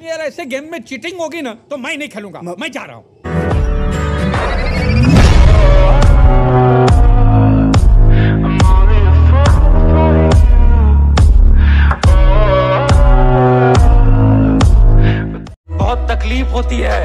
यार ऐसे गेम में चीटिंग होगी ना तो मैं नहीं खेलूंगा, मैं जा रहा हूँ। बहुत तकलीफ होती है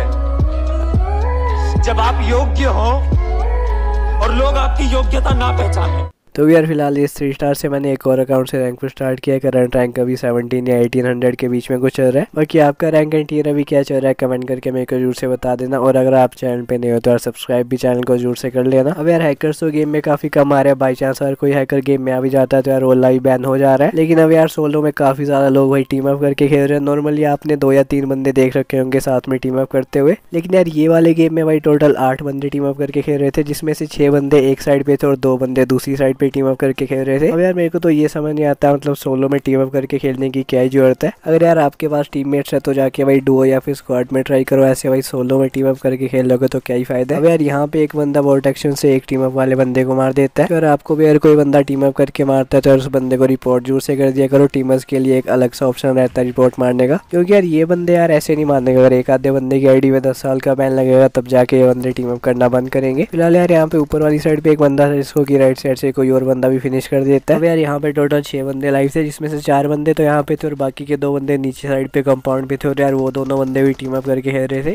जब आप योग्य हो और लोग आपकी योग्यता ना पहचाने। तो यार फिलहाल इस 3 स्टार से मैंने एक और अकाउंट से रैंक पर स्टार्ट किया। करंट रैंक अभी 17 या 1800 के बीच में कुछ चल रहा है। बाकी आपका रैंक एंड टियर अभी क्या चल रहा है कमेंट करके मेरे को जरूर से बता देना। और अगर आप चैनल पे नहीं हो तो यार सब्सक्राइब भी चैनल को जरूर से कर लेना। अब यार हैकर्स तो गेम में काफी कम आ रहे हैं। बाई चांस अगर कोई हैकर गेम में आ भी जाता है तो यार वो लाइव बैन हो जा रहा है। लेकिन अब यार सोलो में काफी ज्यादा लोग वही टीम अप करके खेल रहे हैं। नॉर्मली आपने 2 या 3 बंदे देख रखे होंगे साथ में टीम अप करते हुए। लेकिन यार ये वाले गेम में भाई टोटल 8 बंदे टीम अप करके खेल रहे थे, जिसमें से 6 बंदे एक साइड पे थे और 2 बंदे दूसरी साइड पे टीम अप करके खेल रहे थे। अब यार मेरे को तो ये समझ नहीं आता मतलब सोलो में टीम अप करके खेलने की क्या ही जरूरत है। अगर यार आपके पास टीममेट्स है तो जाके भाई डुओ या फिर स्क्वाड में ट्राई करो। ऐसे भाई सोलो में टीम अप करके खेल लोगे तो क्या ही फायदा है। अब यार यहाँ पे एक बंदा बोल्ट एक्शन से एक टीम अप वाले बंदे को मार देता है। तो यार आपको भी अगर कोई बंदा टीम अप करके मारता है तो उस बंदे को रिपोर्ट जरूर से कर दिया करो। टीमर्स के लिए एक अलग सा ऑप्शन रहता है रिपोर्ट मारने का, क्योंकि यार ये बंदे यार ऐसे नहीं मारने का। अगर एक आधे बंदे की आईडी में 10 साल का बैन लगेगा तब जाके ये बंदे टीम अप करना बंद करेंगे। फिलहाल यार यहाँ पे ऊपर वाली साइड पे एक बंदा था जिसको की राइट साइड से कोई और बंदा भी फिनिश कर देता है। अब यार यहाँ पे टोटल 6 बंदे लाइव थे, जिसमें से 4 बंदे तो यहाँ पे थे और बाकी के 2 बंदे नीचे साइड पे कंपाउंड पे थे। और यार वो दोनों बंदे भी टीम अप करके खेल रहे थे।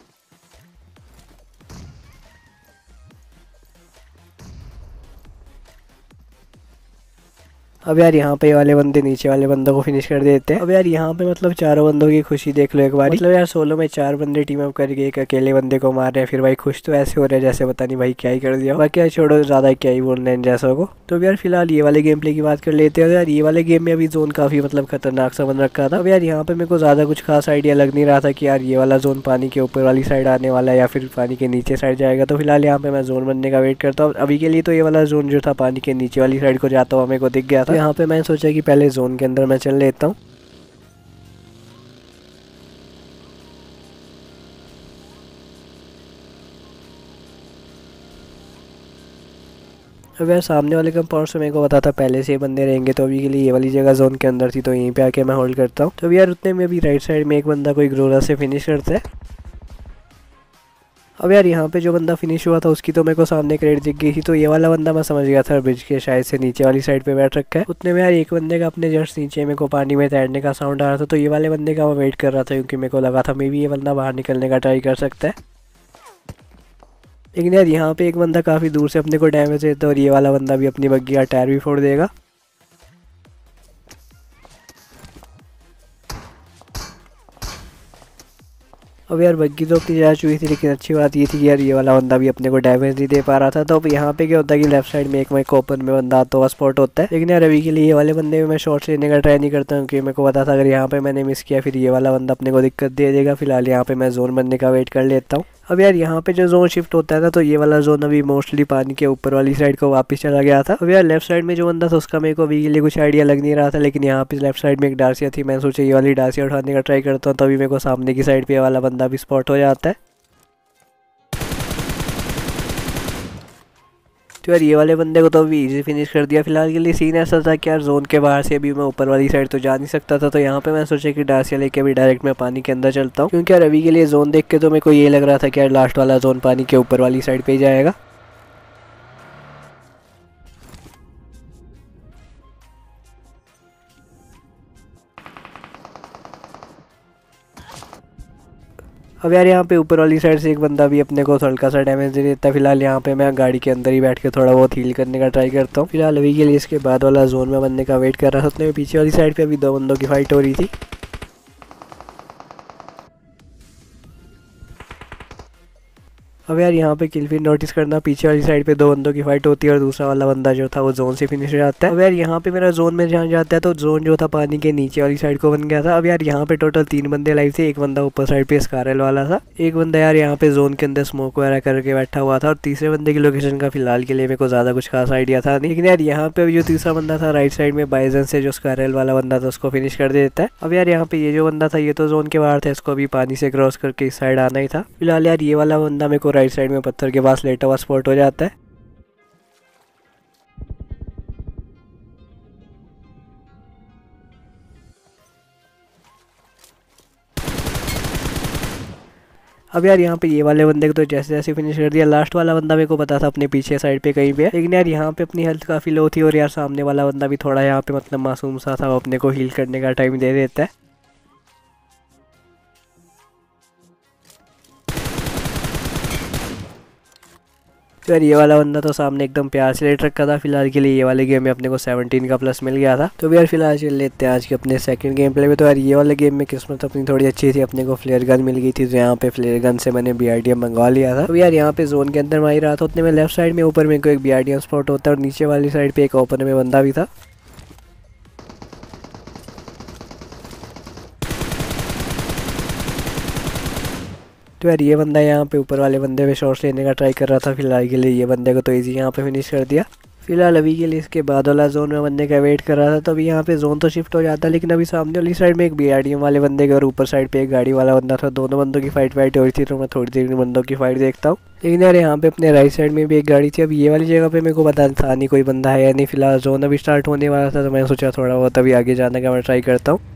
अब यार यहाँ पे वाले बंदे नीचे वाले बंदों को फिनिश कर देते हैं। अब यार यहाँ पे मतलब चारों बंदों की खुशी देख लो एक बार। मतलब यार सोलो में 4 बंदे टीम अप करके एक अकेले बंदे को मार रहे हैं। फिर भाई खुश तो ऐसे हो रहे हैं जैसे पता नहीं भाई क्या ही कर दिया। बाकी यार छोड़ो, ज्यादा क्या ही बोलना इन जैसों को। तो यार फिलहाल ये वाले गेम प्ले की बात कर लेते हैं। यार ये वाले गेम में अभी जोन काफी मतलब खतरनाक सा बन रखा था। अब यार यहाँ पे मेरे को ज्यादा कुछ खास आइडिया लग नहीं रहा था कि यार ये वाला जोन पानी के ऊपर वाली साइड आने वाला है या फिर पानी के नीचे साइड जाएगा। तो फिलहाल यहाँ पे मैं जोन बनने का वेट करता हूँ। अभी के लिए तो ये वाला जोन जो था पानी के नीचे वाली साइड को जाता हुआ मेरे को दिख गया था। यहाँ पे मैंने सोचा कि पहले जोन के अंदर मैं चल लेता हूँ। अब यार सामने वाले कंपाउंड से मेरे को पता था पहले से ये बंदे रहेंगे, तो अभी के लिए ये वाली जगह जोन के अंदर थी तो यहीं पे आके मैं होल्ड करता हूँ। तो अभी यार उतने में भी राइट साइड में एक बंदा कोई ग्रोरा से फिनिश करता है। अब यार यहाँ पे जो बंदा फिनिश हुआ था उसकी तो मेरे को सामने क्रेड दिख गई थी। तो ये वाला बंदा मैं समझ गया था ब्रिज के शायद से नीचे वाली साइड पे बैठ रखा है। उतने में यार एक बंदे का अपने जस्ट नीचे मेरे को पानी में तैरने का साउंड आ रहा था। तो ये वाले बंदे का मैं वेट कर रहा था क्योंकि मेरे को लगा था मे भी ये बंदा बाहर निकलने का ट्राई कर सकता है। लेकिन यार यहाँ पे एक बंदा काफ़ी दूर से अपने को डैमेज देता है और ये वाला बंदा भी अपनी बग्गी का टायर भी फोड़ देगा। अब यार बग्गी तो अपनी जा चुकी थी, लेकिन अच्छी बात ये थी कि यार ये वाला बंदा भी अपने को डैमेज नहीं दे पा रहा था। तो अब यहाँ पे क्या होता है कि लेफ्ट साइड में एक मैं ओपन में बंदा आता हुआ स्पॉट होता है। लेकिन यार अभी के लिए ये वाले बंदे में मैं शॉट लेने का ट्राई नहीं करता हूँ क्योंकि मेरे को पता था अगर यहाँ पे मैंने मिस किया फिर ये वाला बंदा अपने को दिक्कत दे देगा। फिलहाल यहाँ पे मैं जोन बनने का वेट कर लेता हूँ। अब यार यहाँ पे जो जोन शिफ्ट होता है ना तो ये वाला जोन अभी मोस्टली पानी के ऊपर वाली साइड को वापस चला गया था। अब यार लेफ्ट साइड में जो बंदा था उसका मेरे को अभी के लिए कुछ आइडिया लग नहीं रहा था, लेकिन यहाँ पे लेफ्ट साइड में एक डार्सिया थी। मैं सोचा ये वाली डार्सिया उठाने का ट्राई करता हूँ, तभी मेरे को सामने की साइड पे वाला बंदा भी स्पॉट हो जाता है। तो यार ये वाले बंदे को तो अभी इजी फिनिश कर दिया। फिलहाल के लिए सीन ऐसा था कि यार जोन के बाहर से अभी मैं ऊपर वाली साइड तो जा नहीं सकता था। तो यहाँ पे मैं सोचा कि डार्सिया लेके अभी डायरेक्ट मैं पानी के अंदर चलता हूँ, क्योंकि यार अभी के लिए जोन देख के तो मेरे को ये लग रहा था कि यार लास्ट वाला जोन पानी के ऊपर वाली साइड पे ही जाएगा। अब यार यहाँ पे ऊपर वाली साइड से एक बंदा भी अपने को हल्का सा डैमेज दे देता है। फिलहाल यहाँ पे मैं गाड़ी के अंदर ही बैठ के थोड़ा बहुत हील करने का ट्राई करता हूँ। फिलहाल अभी के लिए इसके बाद वाला जोन में बनने का वेट कर रहा था। उतने में पीछे वाली साइड पे अभी 2 बंदों की फाइट हो रही थी। अब यार यहाँ पे किल फिर नोटिस करना, पीछे वाली साइड पे 2 बंदों की फाइट होती है और दूसरा वाला बंदा जो था वो जोन से फिनिश हो जाता है। अब यार यहाँ पे मेरा जोन में जहाँ जाता है तो जोन जो था पानी के नीचे वाली साइड को बन गया था। अब यार यहाँ पे टोटल 3 बंदे लाइव थे। एक बंदा ऊपर साइड पे स्कारल वाला था, एक बंदा यार यहाँ पे जोन के अंदर स्मोक वगैरह करके बैठा हुआ था और तीसरे बंदे की लोकेशन का फिलहाल के लिए मेरे को ज्यादा कुछ खास आइडिया था नहीं। लेकिन यार यहाँ पे जो तीसरा बंदा था राइट साइड में बाइजन से जो स्कारल वाला बंदा था उसको फिनिश कर देता है। अब यार यहाँ पे ये जो बंदा था ये तो जोन के बाहर था, इसको अभी पानी से क्रॉस करके इस साइड आना ही था। फिलहाल यार ये वाला बंदा मेरे को राइट साइड में पत्थर के पास लेटा हुआ स्पॉट हो जाता है। अब यार यहाँ पे ये वाले बंदे को तो जैसे जैसे फिनिश कर दिया। लास्ट वाला बंदा मेरे को पता था अपने पीछे साइड पे कहीं पे, लेकिन यार यहाँ पे अपनी हेल्थ काफ़ी लो थी और यार सामने वाला बंदा भी थोड़ा यहाँ पे मतलब मासूम सा था, वो अपने को हील करने का टाइम दे देता है। तो यार ये वाला बंदा तो सामने एकदम प्यार से लेट रखा था। फिलहाल के लिए ये वाले गेम में अपने को 17 का प्लस मिल गया था। तो भी यार फिलहाल चल लेते हैं आज के अपने सेकंड गेम प्ले में। तो यार ये वाले गेम में किस्मत अपनी थोड़ी अच्छी थी, अपने को फ्लेयर गन मिल गई थी। तो यहाँ पे फ्लेयर गन से मैंने BRDM मंगवा लिया था। तो यार यहाँ पे जोन के अंदर मार रहा था, उतने में लेफ्ट साइड में ऊपर मेरे को एक BRDM स्पॉट होता है और नीचे वाली साइड पे एक ओपन में बंदा भी था। तो यार ये बंदा यहाँ पे ऊपर वाले बंदे पे शॉट्स लेने का ट्राई कर रहा था। फिलहाल के लिए ये बंदे को तो इजी यहाँ पे फिनिश कर दिया। फिलहाल अभी के लिए इसके बाद वाला जोन में बंदे का वेट कर रहा था। तो अभी यहाँ पे जोन तो शिफ्ट हो जाता है, लेकिन अभी सामने वाली साइड में एक BRDM वाले बंदे के और ऊपर साइड पे एक गाड़ी वाला बंदा था। दोनों बंदों की फाइट हो रही थी। तो मैं थोड़ी देर में बंदों की फाइट देखता हूँ। लेकिन यार यहाँ पे अपने राइट साइड में भी एक गाड़ी थी। अभी ये वाली जगह पे मेरे को पता था नहीं कोई बंदा है या नहीं। फिलहाल जोन अभी स्टार्ट होने वाला था, तो मैंने सोचा थोड़ा बहुत अभी आगे जाने का मैं ट्राई करता हूँ।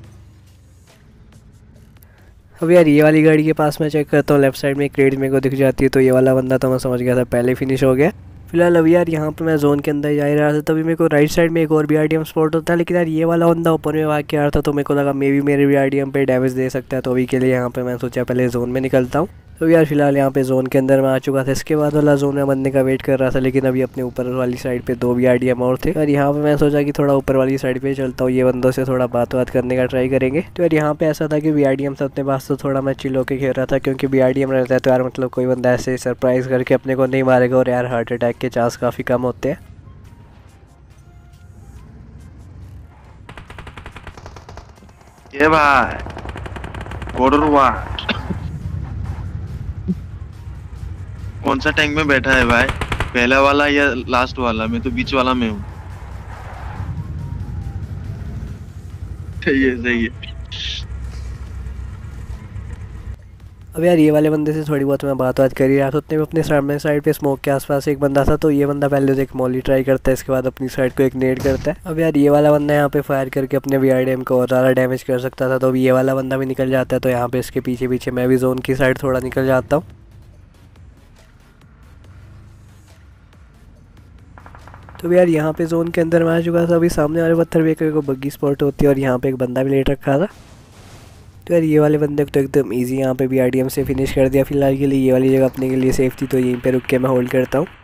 अब यार ये वाली गाड़ी के पास मैं चेक करता हूँ, लेफ्ट साइड में एक क्रेट मेरे को दिख जाती है। तो ये वाला बंदा तो मैं समझ गया था पहले फिनिश हो गया। फिलहाल अभी यार यहाँ पे मैं जोन के अंदर जा ही रहा था, तभी मेरे को राइट साइड में एक और BRDM स्पॉट होता है। लेकिन यार ये वाला बंदा ऊपर में भाग के आ रहा था, तो मेरे को लगा मे भी मेरे BRDM पे डैमेज दे सकता है। तो अभी के लिए यहाँ पे मैं सोचा पहले जोन में निकलता हूँ। तो यार फिलहाल यहाँ पे जोन के अंदर मैं आ चुका था। इसके बाद वाला जोन में बनने का वेट कर रहा था, लेकिन अभी अपने ऊपर वाली साइड पे 2 BRDM और थे। और यहाँ पे मैं सोचा कि थोड़ा ऊपर वाली साइड पे चलता हूँ, ये बंदों से थोड़ा बात करने का ट्राई करेंगे। तो यार यहाँ पे ऐसा था कि BRDM से अपने पास तो थोड़ा मैं चिल होकर खेल रहा था, क्योंकि BRDM रहता है तो यार मतलब कोई बंदा ऐसे सरप्राइज करके अपने को नहीं मारेगा और यार हार्ट अटैक के चांस काफ़ी कम होते हैं। ये भाई बॉर्डर हुआ कौन सा टैंक में बैठा है भाई, पहला वाला या लास्ट वाला? मैं तो बीच वाला में हूँ। सही है सही है। अब यार ये वाले बंदे से थोड़ी बहुत मैं बात कर ही रहा था, उतने में अपने सामने साइड पे स्मोक के आसपास एक बंदा था। तो ये बंदा पहले तो एक मॉली ट्राई करता है, इसके बाद अपनी साइड को एक नेड करता है। अब यार ये वाला बंदा यहाँ पे फायर करके अपने BRDM को और ज़्यादा डैमेज कर सकता था। तो अभी ये वाला बंदा भी निकल जाता है। तो यहाँ पे इसके पीछे पीछे मैं भी जोन की साइड थोड़ा निकल जाता हूँ। तो यार यहाँ पे जोन के अंदर मैं आ चुका था। अभी सामने वाले पत्थर पे को बग्गी स्पॉट होती है और यहाँ पे एक बंदा भी लेट रखा था। तो यार ये वाले बंदे को तो एकदम इजी यहाँ पे BRDM से फिनिश कर दिया। फिलहाल के लिए ये वाली जगह अपने के लिए सेफ थी, तो यहीं पे रुक के मैं होल्ड करता हूँ।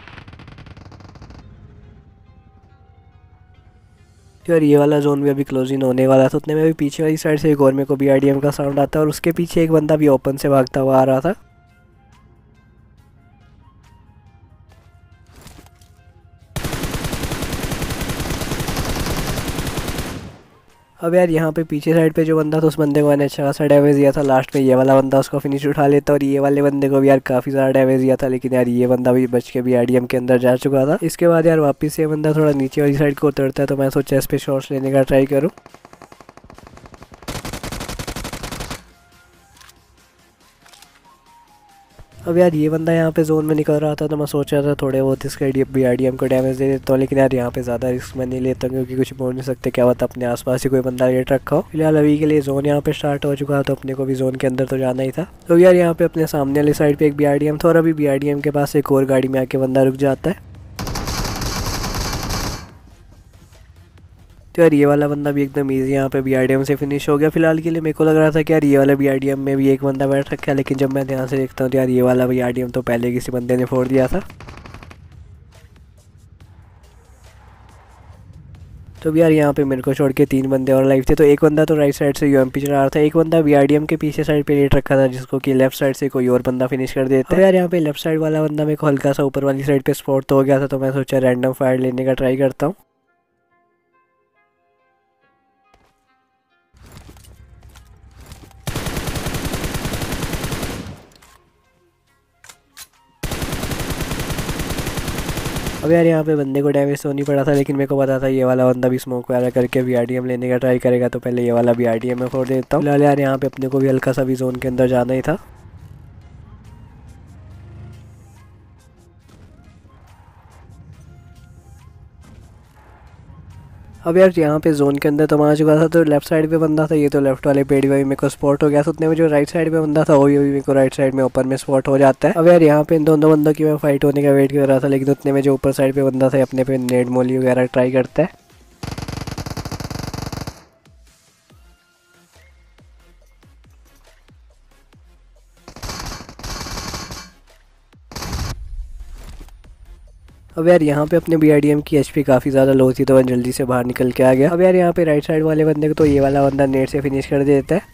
तो यार ये वाला जोन भी अभी क्लोज इन होने वाला था, उतने में भी पीछे वाली साइड से एक और मेरे को BRDM का साउंड आता है और उसके पीछे एक बंदा भी ओपन से भागता हुआ आ रहा था। अब यार यहाँ पे पीछे साइड पे जो बंदा था उस बंदे को मैंने अच्छा खासा डैमेज दिया था। लास्ट में ये वाला बंदा उसको फिनिश उठा लेता और ये वाले बंदे को भी यार काफ़ी ज़्यादा डैमेज दिया था, लेकिन यार ये बंदा भी बच के BRDM के अंदर जा चुका था। इसके बाद यार वापस ये बंदा थोड़ा नीचे वाली साइड को उतरता है, तो मैं सोचा इस पर शॉट्स लेने का ट्राई करूँ। अब यार ये बंदा यहाँ पे जोन में निकल रहा था, तो मैं सोच रहा था थोड़े बहुत इसके BRDM को डैमेज दे देता हूँ, लेकिन यार यहाँ पे ज़्यादा रिस्क मैं नहीं लेता क्योंकि कुछ बोल नहीं सकते, क्या पता अपने आसपास ही कोई बंदा लेट रखा हो। फिलहाल अभी के लिए जोन यहाँ पे स्टार्ट हो चुका है, तो अपने को भी जोन के अंदर तो जाना ही था। तो यार यहाँ पे अपने सामने वाली साइड पे एक BRDM था और अभी BRDM के पास एक और गाड़ी में आके बंदा रुक जाता है। तो यार ये वाला बंदा भी एकदम इजी यहाँ पे BRDM से फिनिश हो गया। फिलहाल के लिए मेरे को लग रहा था कि यार ये वाला BRDM में भी एक बंदा बैठ रखा है, लेकिन जब मैं ध्यान से देखता हूँ तो यार ये वाला BRDM तो पहले किसी बंदे ने फोड़ दिया था। तो यार यहाँ पे मेरे को छोड़ के 3 बंदे और लाइव थे। तो एक बंदा तो राइट साइड से UMP चला रहा था, एक बंदा BRDM के पीछे साइड पे लेट रखा था, जिसको कि लेफ्ट साइड से कोई और बंदा फिनिश कर देता है। यार यहाँ पे लेफ्ट साइड वाला बंदा मेरे को हल्का सा ऊपर वाली साइड पे स्पॉट तो हो गया था, तो मैं सोचा रैंडम फायर लेने का ट्राई करता हूँ। अब यार यहाँ पे बंदे को डैमेज तो नहीं पड़ा था, लेकिन मेरे को पता था ये वाला बंदा भी स्मोक वगैरह करके BRDM लेने का ट्राई करेगा, तो पहले ये वाला BRDM में फोड़ देता हूँ। फिलहाल यार यहाँ पे अपने को भी हल्का सा भी जोन के अंदर जाना ही था। अब यार यहाँ पे जोन के अंदर तो मैं आ चुका था, तो लेफ्ट साइड पे बंदा था, ये तो लेफ्ट वाले पेड़ में मेरे को स्पॉट हो गया था। उतने में जो राइट साइड पे बंदा था वो भी मेरे को राइट साइड में ऊपर में स्पॉट हो जाता है। अब यार यहाँ पे इन दोनों बंदों की मैं फाइट होने का वेट कर रहा था, लेकिन उतने में जो ऊपर साइड पे बंदा था अपने पे नेट मोली वगैरह ट्राई करता है। अब यार यहाँ पे अपने BRDM की HP काफ़ी ज़्यादा लो थी, तो वह जल्दी से बाहर निकल के आ गया। अब यार यहाँ पे राइट साइड वाले बंदे को तो ये वाला बंदा नेट से फिनिश कर देता है।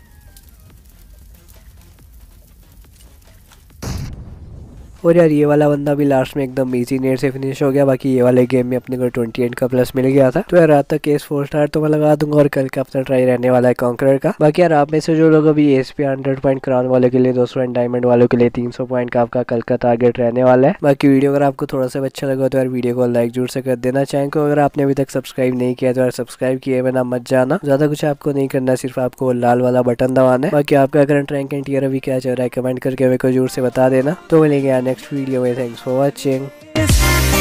और यार ये वाला बंदा भी लास्ट में एकदम इजी नेट से फिनिश हो गया। बाकी ये वाले गेम में अपने को 28 का प्लस मिल गया था। तो यार रात तक केस 4 स्टार तो मैं लगा दूंगा, और कल का अपना ट्राई रहने वाला है कॉन्करर का। बाकी यार आप में से जो लोग अभी ASP 100 पॉइंट क्राउन वालों के लिए 200 एंड डायमंड वालों के लिए 300 पॉइंट का आपका कल का टारगेट रहने वाला है। बाकी वीडियो अगर आपको थोड़ा सा अच्छा लगा तो यार वीडियो को लाइक जरूर से कर देना। चैनल को अगर आपने अभी तक सब्सक्राइब नहीं किया तो यार सब्सक्राइब किए बिना मत जाना। ज्यादा कुछ आपको नहीं करना, सिर्फ आपको लाल वाला बटन दबाना है। बाकी आपका करंट रैंक एंड टियर अभी क्या चल रहा है कमेंट करके मेरे को जरूर से बता देना। तो मिलेंगे यार नेक्स्ट वीडियो में। Thanks for watching.